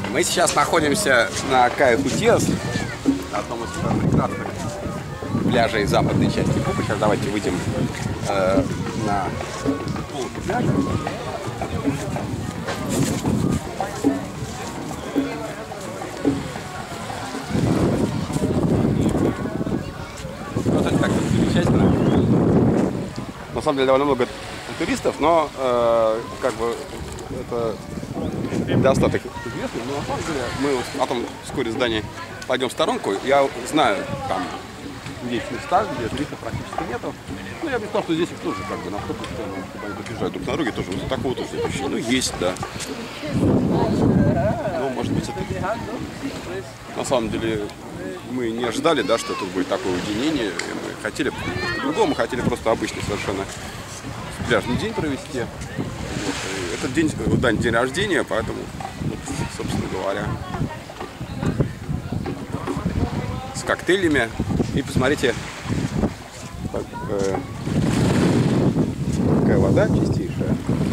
Мы сейчас находимся на Кая-Хутиас, на одном из прекрасных пляжей западной части Кубы. Сейчас давайте выйдем на полку пляжа. Вот это как-то замечательно. На самом деле довольно много туристов, но как бы это достаточно известно. Но на самом деле мы потом вскоре здание пойдем в сторонку. Я знаю, там есть места, где туристов практически нету. Ну, я бы сказал, что здесь их тоже как бы настолько, что они добежать друг на друге, тоже вот такого тоже нет ощущения. Ну, есть, да. Ну, может быть, это... На самом деле, мы не ожидали, да, что тут будет такое уединение. Мы хотели по-другому, хотели просто обычный совершенно пляжный день провести. Вот. Этот день, день рождения, поэтому, вот, собственно говоря, с коктейлями. И посмотрите, какая вода чистейшая.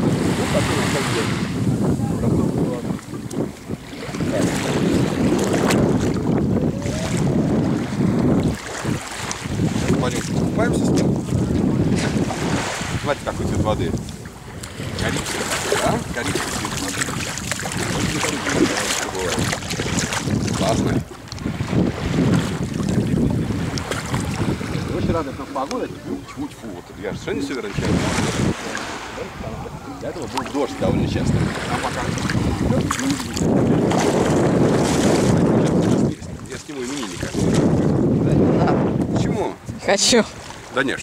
Пойдем купаемся с ним. Смотрите, какой цвет воды. Коричневый, да? Коричневый цвет воды. Классно. Очень рады, что погода. Тьфу-тьфу, вот я же совершенно не суверен человек. Для этого был дождь довольно часто. А пока... Я сниму именинника. Почему? Хочу. Да нет.